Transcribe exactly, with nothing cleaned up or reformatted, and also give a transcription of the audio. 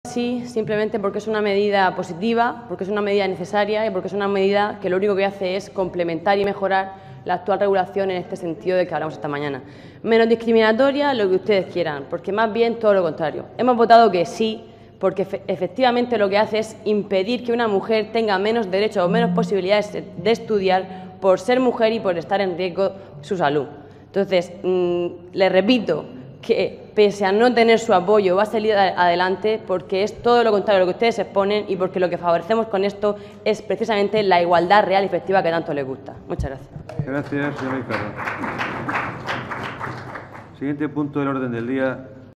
Sí, simplemente porque es una medida positiva, porque es una medida necesaria y porque es una medida que lo único que hace es complementar y mejorar la actual regulación en este sentido de que hablamos esta mañana. Menos discriminatoria, lo que ustedes quieran, porque más bien todo lo contrario. Hemos votado que sí, porque efectivamente lo que hace es impedir que una mujer tenga menos derechos o menos posibilidades de estudiar por ser mujer y por estar en riesgo su salud. Entonces, mmm, les repito que pese a no tener su apoyo va a salir adelante porque es todo lo contrario a lo que ustedes exponen y porque lo que favorecemos con esto es precisamente la igualdad real y efectiva que tanto les gusta. Muchas gracias. Gracias, señora Izquierdo. Siguiente punto del orden del día.